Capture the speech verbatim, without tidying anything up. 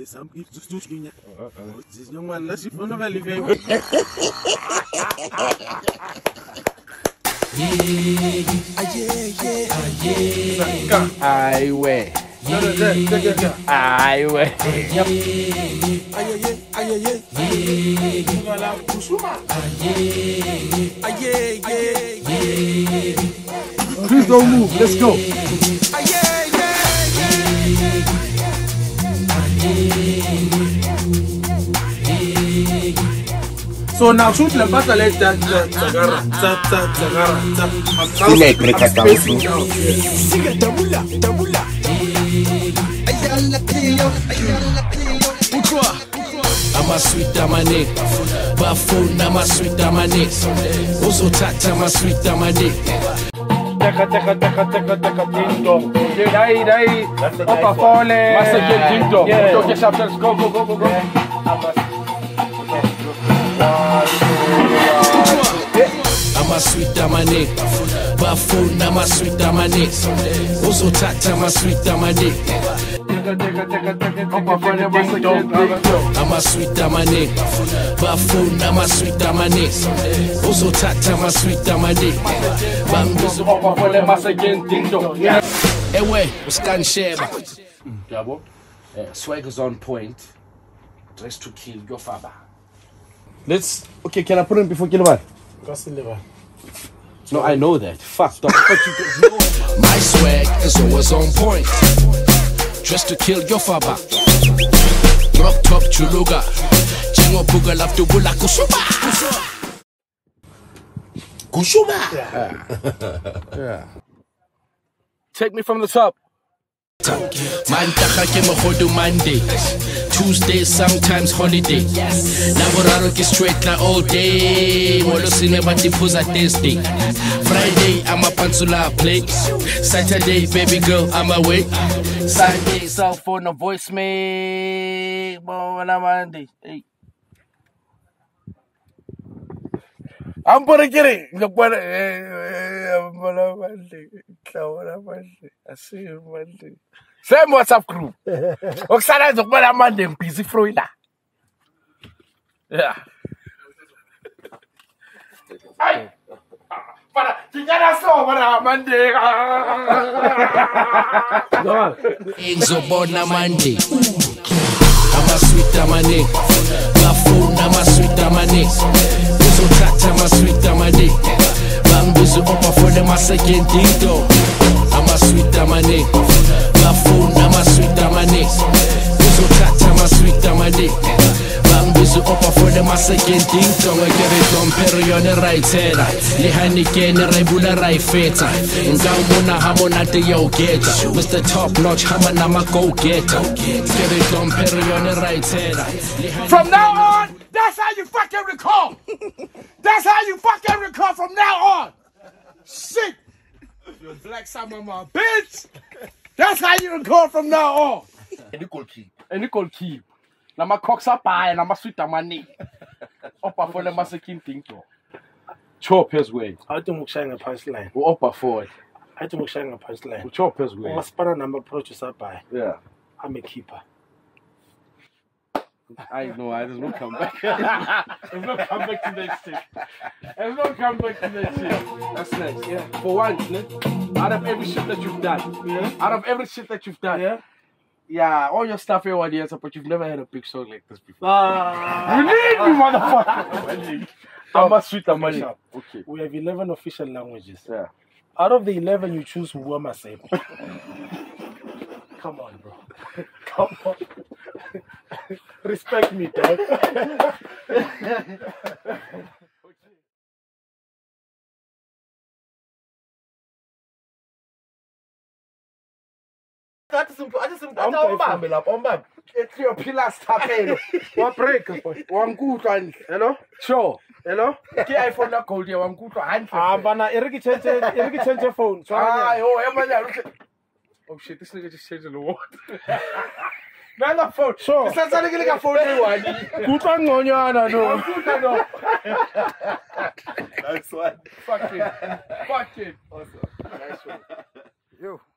some people just do it. This young man, let's see if I'm living. I wear. I wear. Please don't move. Let's go. So now shoot the battle like that. Tagara, tap tap tagara, tap. I'm spacing down. I'm a sweet damane, Bafo, I'm a sweet damane. Also, touch, I'm a sweet damane. Teka teka teka teka teka ding dong. Dai dai. Opa fole. Must get ding dong. Okay, chapters go go go go go. I'm a sweet damane, Bafo, I'm a sweet damane. Also, touch, I'm a sweet damane. Teka teka teka teka opa fole must get ding dong. I'm a sweet damane, Bafo, I'm a sweet damane. Also, touch, I'm a sweet damane. Bambizo Opa fole must get ding dong. Ewe, uskan sheba. Yabo, swagger's on point. Dressed to kill your father. Let's. Okay, can I put in before Kiloman? No, I know that. Fuck. The fuck you My swag is always on point. Dressed to kill your father. Drop top chuluga. Chengo puga love to bula kusuma. Kusuma. Yeah. Yeah. Take me from the top. Mantaka ke mogodu Monday, Tuesday, sometimes holiday. Laboraro ke straight na all day. Molo sine bati puza Thursday. Friday I'm a pansula play. Saturday baby girl I'm away. Sunday cell phone no voicemail. Monday. Hey. I'm gonna get it. I'm gonna I'm gonna Monday. I see you Monday. Same WhatsApp group. Oksana is gonna Monday busy Florida. Yeah. Ay. Para, tingala so para Monday. Go on. Enzo bona Monday. I'm a sweet damane. Bafo, I'm a sweet damane. Uzo touch, I'm a sweet damane. Bambizo opa for them a second ding. I'm a sweet damane. Bafo, I'm a sweet damane. Uzo touch, I'm a sweet damane. Bambizo opa for them a second ding. I get it on period right head. Lihani ken rebula right feta. Ngamona hamona de yo get. Mister Top Notch hamana ma go get. Get it on period right head. From now on, that's how you fucking recall. That's how you fucking recall from now on. Shit. You black summer my bitch. That's how you recall from now on. And you could keep. And you could keep. Now my cocks up pie and I'm a sweet money. Upper for the massacre thing to chop his way. I don't shine a punchline. Upper forward. I don't shine a punchline. Chop his way. My spanner number approaches up by. Yeah. I'm a keeper. I know, I just won't come back. There's no come back to that shit. There's no come back to that shit. That's next, yeah. For one, out of every shit that you've done, yeah. Out of every shit that you've done, yeah. Yeah, all your stuff here one year, but you've never had a big song like this before. Ah, you need me, motherfucker. I'm a sweet money. Okay. We have eleven official languages. Yeah. Out of the eleven, you choose Wama Sep. Come on, bro. Come on. Respect me, dog. That's simple. I just simple. I'm going up. I'm back. It's your pillars tapelo. One break. One good one. Hello? Sure. Hello? Ki iPhone na gold ya one good one. Ah, bana, erigi change, erigi change your phone. Ah, yo, emanya. Oh shit, this nigga just changed the world. Man, the phone. Sure. This is something like a phone. Good one, no, no, no. Good one. Nice one. Fuck it. Fuck it. Awesome. Nice one. Yo.